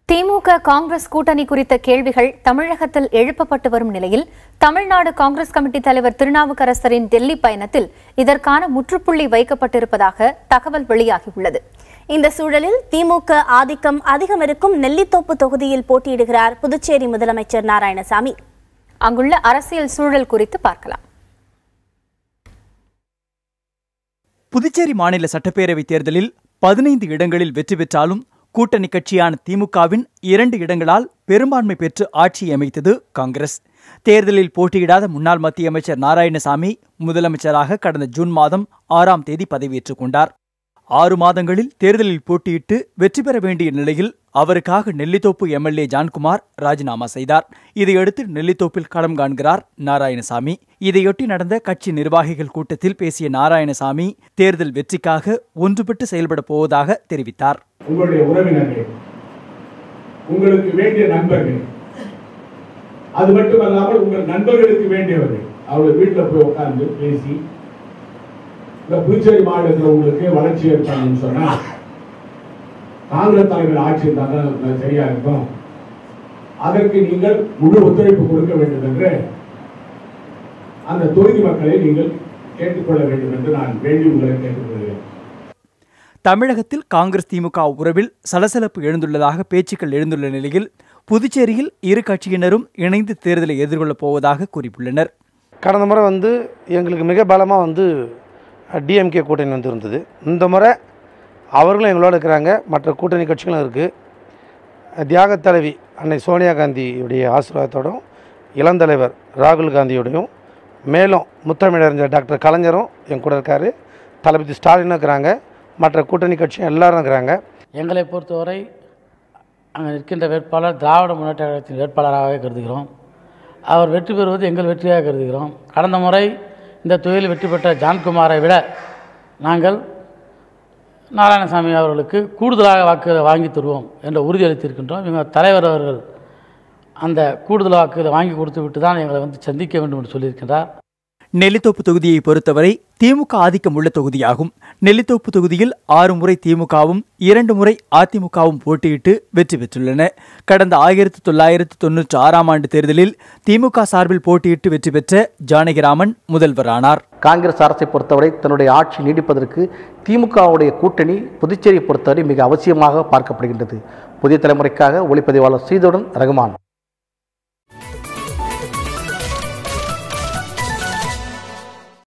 திமுக காங்கிரஸ் கூட்டணி குறித்த கேள்விகள் தமிழகத்தில் எழுப்பப்பட்டு வரும் நிலையில் தமிழ்நாடு காங்கிரஸ் கமிட்டி தலைவர் திருநாவுக்கரசரின் டெல்லி பயணத்தில் இதற்கான முற்றுப்புள்ளி வைக்கப்பட்டிருப்பதாக தகவல் வெளியாகியுள்ளது. இந்த சூழலில் திமுக ஆதிக்கம் அதிகம் இருக்கும் நெல்லித்தோப்பு தொகுதியில் போட்டியிடுகிறார் புதுச்சேரி முதலமைச்சர் நாராயணசாமி. அங்குள்ள அரசியல் சூழல் குறித்து பார்க்கலாம். புதுச்சேரி மாநில சட்டப்பேரவை தேர்தலில் 15 இடங்களில் வெற்றி பெற்றாலும் கூட்டணி கட்சியான திமுகவின் 2 இடங்களால் பெரும்பான்மை பெற்று ஆட்சியை அமைத்தது காங்கிரஸ். தேர்தலில் போட்டியிடாத முன்னாள் மத்திய அமைச்சர் நாராயணசாமி முதலமைச்சராக கடந்த ஜூன் மாதம் 6ஆம் தேதி பதவியேற்றுக் கொண்டார். 6 மாதங்களில் தேர்தலில் போட்டியிட்டு வெற்றி பெற வேண்டிய நிலையில் அவருக்காக நெல்லித்தோப்பு எம்எல்ஏ ஜான்குமார் ராஜினாமா செய்தார். இதையடுத்து நெல்லித்தோப்பில் களம் காண்கிறார் நாராயணசாமி. இதையொட்டி நடந்த கட்சி நிர்வாகிகள் கூட்டத்தில் பேசிய நாராயணசாமி தேர்தல் வெற்றிக்காக ஒன்றுபட்டு செயல்பட போவதாக தெரிவித்தார். உங்களுடைய உறவினர்கள், உங்களுக்கு வேண்டிய நண்பர்கள், அது மட்டுமல்லாமல் உங்கள் நண்பர்களுக்கு வேண்டியவர்கள், அவங்க வீட்டில் போய் உட்கார்ந்து பேசி இந்த புதுச்சேரி மாநிலத்தில் உங்களுக்கு வளர்ச்சி ஏற்படணும்னு சொன்னா காங்கிரஸ் தலைவர் ஆட்சி இருந்தால் சரியா இருக்கும், அதற்கு நீங்கள் முழு ஒத்துழைப்பு கொடுக்க வேண்டும் என்று அந்த தொகுதி மக்களை நீங்கள் கேட்டுக்கொள்ள வேண்டும் என்று நான் வேண்டி உங்களை கேட்டுக்கொள்கிறேன். தமிழகத்தில் காங்கிரஸ் திமுக உறவில் சலசலப்பு எழுந்துள்ளதாக பேச்சுக்கள் எழுந்துள்ள நிலையில் புதுச்சேரியில் இரு கட்சியினரும் இணைந்து தேர்தலை எதிர்கொள்ளப் போவதாக கூறியுள்ளனர். கடந்த முறை எங்களுக்கு மிக பலமாக டிஎம்கே கூட்டணி இருந்தது. இந்த முறை அவர்களும் எங்களோட இருக்கிறாங்க, மற்ற கூட்டணி கட்சிகளும் இருக்குது. தியாக தலைவி அன்னை சோனியா காந்தியுடைய ஆசீர்வாதத்தோடும் இளந்தலைவர் ராகுல் காந்தியோடையும் மேலும் முத்தமிழறிஞர் டாக்டர் கலைஞரும் என் கூட இருக்கார். தளபதி ஸ்டாலினும் இருக்கிறாங்க, மற்ற கூட்டணி கட்சியும் எல்லாரும் இருக்கிறாங்க. எங்களை பொறுத்தவரை அங்கே நிற்கின்ற வேட்பாளர் திராவிட முன்னேற்ற கழகத்தின் வேட்பாளராகவே கருதுகிறோம். அவர் வெற்றி பெறுவது எங்கள் வெற்றியாக கருதுகிறோம். கடந்த முறை இந்த தொகுதியில் வெற்றி பெற்ற ஜான்குமாரை விட நாங்கள் நாராயணசாமி அவர்களுக்கு கூடுதலாக வாக்குகளை வாங்கி தருவோம் என்ற உறுதியளித்திருக்கின்றோம். எங்கள் தலைவர் அவர்கள் அந்த கூடுதல் வாக்குகளை வாங்கி கொடுத்து விட்டு தான் எங்களை சந்திக்க வேண்டும் என்று சொல்லியிருக்கின்றார். நெல்லித்தோப்பு தொகுதியை பொறுத்தவரை திமுக ஆதிக்கம் உள்ள தொகுதியாகும். நெல்லித்தோப்பு தொகுதியில் 6 முறை திமுகவும் 2 முறை அதிமுகவும் போட்டியிட்டு வெற்றி பெற்றுள்ளன. கடந்த 1996ஆம் ஆண்டு தேர்தலில் திமுக சார்பில் போட்டியிட்டு வெற்றி பெற்ற ஜானகிராமன் முதல்வரானார். காங்கிரஸ் அரசை பொறுத்தவரை தன்னுடைய ஆட்சி நீடிப்பதற்கு திமுகவுடைய கூட்டணி புதுச்சேரியை பொறுத்தவரை மிக அவசியமாக பார்க்கப்படுகின்றது. புதிய தலைமுறைக்காக ஒளிப்பதிவாளர் சீதுடன் ரகுமான்.